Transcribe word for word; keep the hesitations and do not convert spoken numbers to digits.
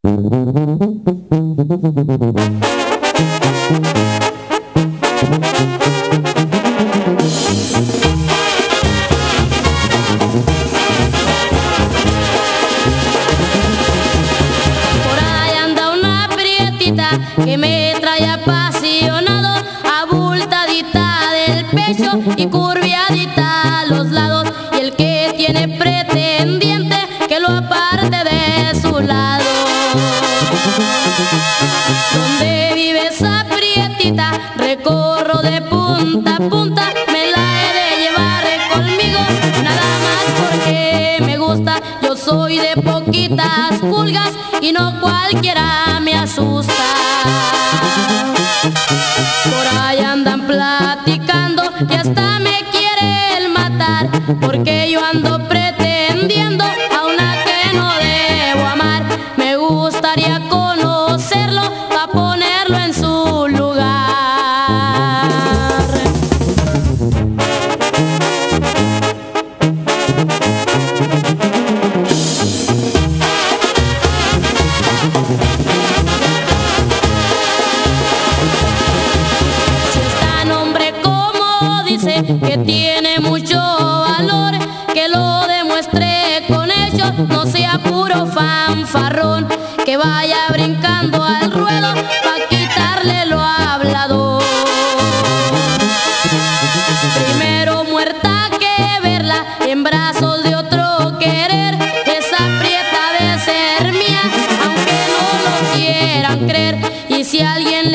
Que me trae apasionado, abultadita del pecho y curviadita a los lados, y el que tiene pretendiente que lo aparte de su lado. Donde vive esa prietita, recorro de punta a punta, me la he de llevar conmigo, nada más porque me gusta. Yo soy de poquitas pulgas y no cualquiera me asusta. Por ahí andan platicando y hasta me quieren matar, porque yo ando pretendiendo a una que no debo amar. Me gustaría conocerlo para ponerlo en su lugar. Que tiene mucho valor, que lo demuestre con hechos, no sea puro fanfarrón, que vaya brincando al ruedo pa' quitarle lo hablado. Primero muerta que verla en brazos de otro querer, esa prieta de ser mía, aunque no lo quieran creer. Y si alguien